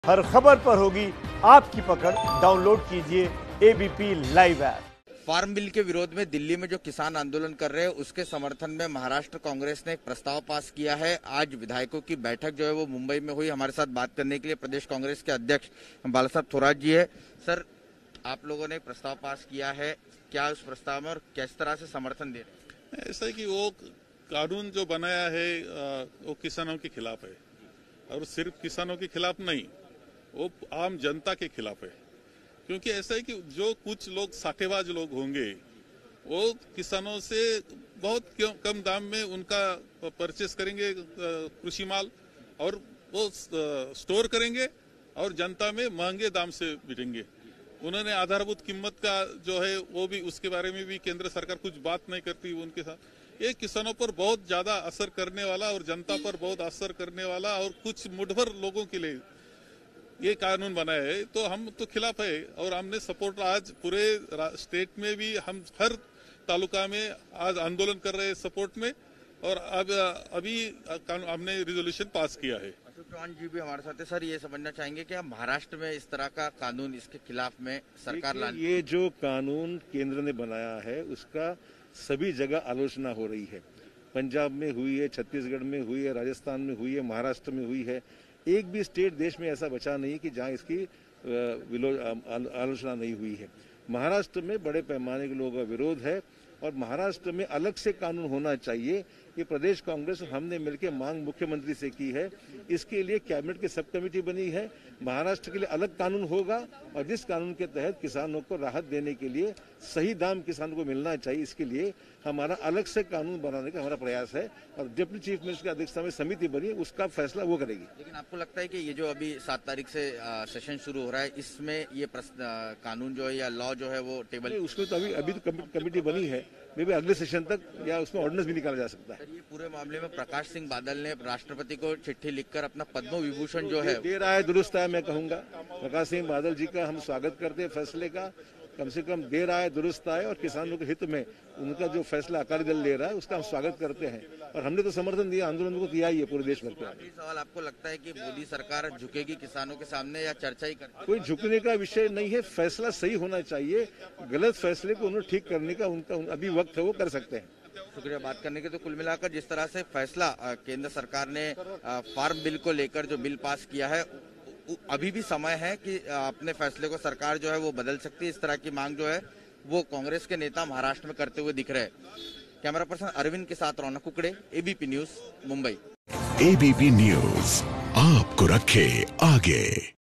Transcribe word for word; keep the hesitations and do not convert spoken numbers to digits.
हर खबर पर होगी आपकी पकड़। डाउनलोड कीजिए ABP live app. Farm bill के विरोध में दिल्ली में जो किसान आंदोलन कर रहे हैं उसके समर्थन में महाराष्ट्र कांग्रेस ने एक प्रस्ताव पास किया है। आज विधायकों की बैठक जो है वो मुंबई में हुई। हमारे साथ बात करने के लिए प्रदेश कांग्रेस के अध्यक्ष बालासाहब थोराट जी है। सर, आप लोगों ने प्रस्ताव पास किया है, क्या उस प्रस्ताव में और किस तरह से समर्थन दे रहे हैं? ऐसा है कि वो कानून जो बनाया है वो किसानों के खिलाफ है, और सिर्फ किसानों के खिलाफ नहीं, वो आम जनता के खिलाफ है। क्योंकि ऐसा है कि जो कुछ लोग साठेबाज लोग होंगे वो किसानों से बहुत कम दाम में उनका परचेस करेंगे कृषि माल, और वो स्टोर करेंगे और जनता में महंगे दाम से बिकेंगे। उन्होंने आधारभूत कीमत का जो है वो भी, उसके बारे में भी केंद्र सरकार कुछ बात नहीं करती उनके साथ। ये किसानों पर बहुत ज्यादा असर करने वाला और जनता पर बहुत असर करने वाला और कुछ मुठभर लोगों के लिए ये कानून बनाया है, तो हम तो खिलाफ है। और हमने सपोर्ट आज पूरे स्टेट में भी, हम हर तालुका में आज आंदोलन कर रहे हैं सपोर्ट में, और अब अभी हमने रिजोल्यूशन पास किया है। अशोक चौहान जी भी हमारे साथ है। सर, ये समझना चाहेंगे कि महाराष्ट्र में इस तरह का कानून, इसके खिलाफ में सरकार लाने, ये जो कानून केंद्र ने बनाया है उसका सभी जगह आलोचना हो रही है। पंजाब में हुई है, छत्तीसगढ़ में हुई है, राजस्थान में हुई है, महाराष्ट्र में हुई है। एक भी स्टेट देश में ऐसा बचा नहीं कि जहां इसकी आलोचना नहीं हुई है। महाराष्ट्र में बड़े पैमाने के लोगों का विरोध है, और महाराष्ट्र में अलग से कानून होना चाहिए। ये प्रदेश कांग्रेस हमने मिलकर मांग मुख्यमंत्री से की है। इसके लिए कैबिनेट की सब कमेटी बनी है। महाराष्ट्र के लिए अलग कानून होगा, और जिस कानून के तहत किसानों को राहत देने के लिए सही दाम किसानों को मिलना चाहिए, इसके लिए हमारा अलग से कानून बनाने का हमारा प्रयास है। और डिप्टी चीफ मिनिस्टर की अध्यक्षता में समिति बनी है, उसका फैसला वो करेगी। लेकिन आपको लगता है कि ये जो अभी सात तारीख से सेशन शुरू हो रहा है, इसमें ये कानून जो है या लॉ जो है वो टेबल, उसमें तो अभी अभी तो कमेटी बनी है, मे भी अगले सेशन तक या उसमें ऑर्डिनेंस भी निकाला जा सकता है। ये पूरे मामले में प्रकाश सिंह बादल ने राष्ट्रपति को चिट्ठी लिखकर अपना पद्म विभूषण जो है दे रहा है, दुरुस्त है। मैं कहूंगा प्रकाश सिंह बादल जी का हम स्वागत करते हैं फैसले का। कम से कम दे रहा है, दुरुस्त है, और किसानों के हित में उनका जो फैसला अकाली दल ले रहा है उसका हम स्वागत करते हैं। और हमने तो समर्थन दिया, आंदोलन को किया ही है पूरे देश भर में। सवाल, आपको लगता है कि मोदी सरकार झुकेगी किसानों के सामने या चर्चा ही करेगी? कोई झुकने का विषय नहीं है, फैसला सही होना चाहिए। गलत फैसले को उन्हें ठीक करने का उनका अभी वक्त है, वो कर सकते हैं। शुक्रिया बात करने के। तो कुल मिलाकर जिस तरह से फैसला केंद्र सरकार ने फार्म बिल को लेकर जो बिल पास किया है, अभी भी समय है कि अपने फैसले को सरकार जो है वो बदल सकती है। इस तरह की मांग जो है वो कांग्रेस के नेता महाराष्ट्र में करते हुए दिख रहे हैं। कैमरा पर्सन अरविंद के साथ Raunak Kukde, ABP news, Mumbai. ABP news आपको रखे आगे।